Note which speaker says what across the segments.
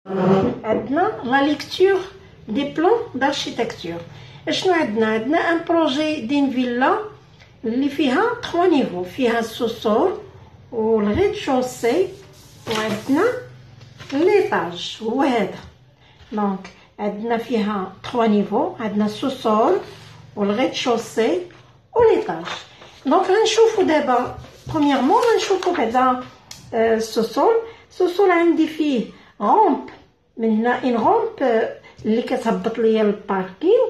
Speaker 1: عندنا لا ليكتور دي بلان داركتيكتور. اشنو عندنا ان بروجي دين فيلا اللي فيها 3 نيفو، فيها السوسور والغيد شوسي وعندنا ليطاج هو هذا. دونك عندنا فيها 3 نيفو، عندنا السوسور والغيد شوسي وليطاج. دونك غنشوفو دابا برومييرمون غنشوفو بعدا السوسول عندي فيه غومب من هنا، ان غومب اللي كتهبط ليا للباركينغ.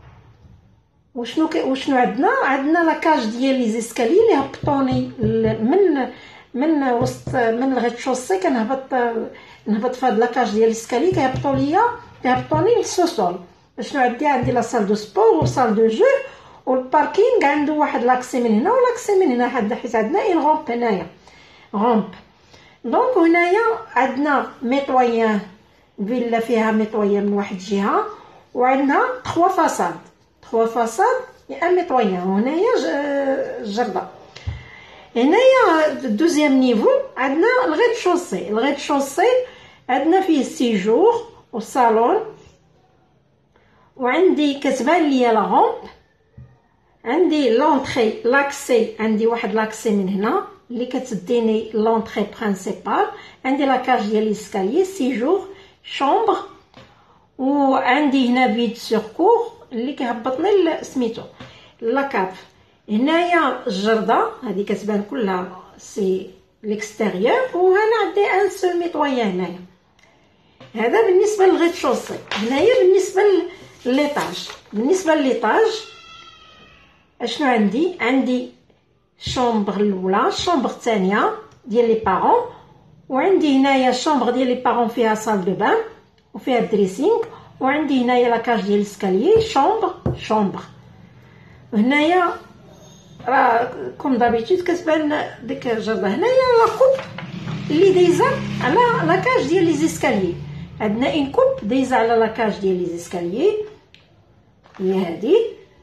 Speaker 1: وشنو عندنا لاكاج ديال لي زيسكالي اللي هبطوني من وسط من الغيد شوسي. نهبط في هاد لاكاج ديال الاسكالي كيهبطوني للسوسول. شنو عندي لا سال دو سبور وسال دو جو، والباركينغ عنده واحد لاكسي من هنا ولاكسي من هنا، حيت عندنا ان غومب هنايا غومب. دونك هنايا عندنا ميطويان فيلا فيها ميطويان من واحد الجهه، وعندنا 3 فاساد يا ميطويان. وهنايا جرده. هنايا دوزيام نيفو عندنا الغيد شوسي عندنا فيه السيجور والصالون، وعندي كتبان ليا لا غومب. عندي لونطري لاكسي، عندي واحد لاكسي من هنا اللي كتديني لونطري برينسيبال. عندي لاكاج ديال ليسكاليي سيجور شومبر، وعندي هنا فيد سوركور اللي كيهبطني سميتو لاكاف. هنايا الجرده هذه كتبان كلها سي ليكستيريور، وهنا عندي ان سول ميطويان هنايا. هذا بالنسبه للغيد شوسي. هنايا بالنسبه لليطاج. بالنسبه لليطاج اشنو عندي شومبر الاولى، الشومبر الثانيه ديال لي بارون، وعندي هنايا الشومبر ديال لي بارون فيها سال دو بان وفيها الدريسينغ، وعندي هنايا لاكاج ديال الاسكاليي شومبر. هنايا راه كوم دابيتود كتبان ديك الجرده. هنايا لا كوب اللي دايزه على لاكاج ديال لي زيسكاليي. عندنا ان كوب دايزه على لاكاج ديال لي زيسكاليي هي هذه،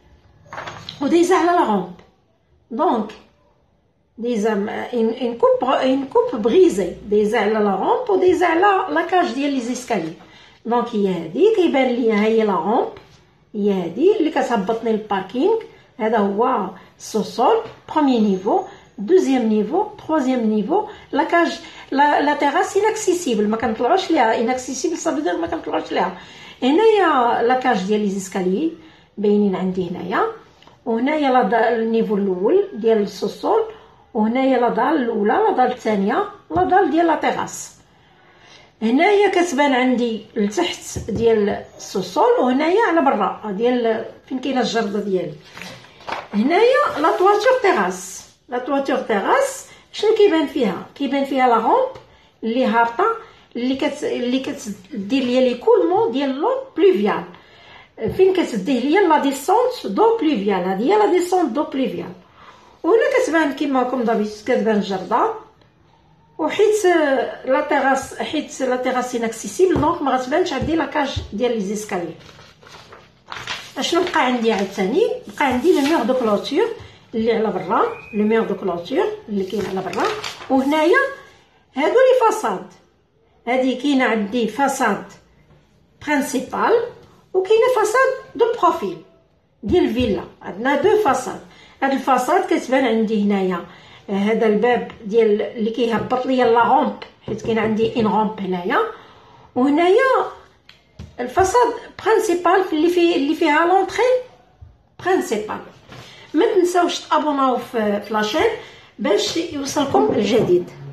Speaker 1: ودايزه على لا غومب. دونك دايزه ان كوب بريزي دايزه على لا غومب ودايزه على لاكاج ديال لي زيسكاليي. دونك هي هذه كيبان ليا هي لا غومب، هي هذه اللي كتهبطني للباركينغ. هذا هو السوسول بروميي نيفو، دوزيام نيفو، تروازيام نيفو. لاكاج لا تيراس اناكسيسيبل، ما كنطلعوش ليها. اناكسيسيبل صافي ما كنطلعوش ليها. هنايا لاكاج ديال لي زيسكاليي باينين عندي هنايا، وهنايا لا النيفو الاول ديال السوسول، وهنايا لا دال الاولى، لا دال الثانيه، لا دال ديال لا تيراس. هنايا كتبان عندي لتحت ديال السوسول، وهنايا على برا ديال فين كاينه الجرده ديالي. هنايا لا تواتور تيراس شنو كيبان فيها لا غومب اللي هابطه، اللي كتدير ليا لي كولمون ديال لو بلوفيال. فين كتديه ليا لا ديسونت دو بلوفيال، هذه هي لا ديسونت دو بلوفيال. وهنا كتبان كيما راكم دابيت كتبان الجرده، وحيت لا تيراس اناكسيسيبل دونك ما غتبانش عندي لاكاج ديال لي زيسكاليي. اشنو بقى عندي عاوتاني؟ بقى عندي لو ميغ دو كلوتور اللي على برا، لو ميغ دو كلوتور اللي كاين على برا. وهنايا هادو لي فاساد، هادي كاينه عندي فاساد برينسيبال وكاينه فاساد دو بروفيل ديال الفيلا. عندنا دو فاساد. هاد الفاساد كتبان عندي هنايا هذا الباب ديال اللي كيهبط ليا لا غومب، حيت كاين عندي ان غومب هنايا. وهنايا الفاساد برينسيبال اللي فيها لونطري برينسيبال. ما تنساوش تابوناو في لاشين باش يوصلكم الجديد.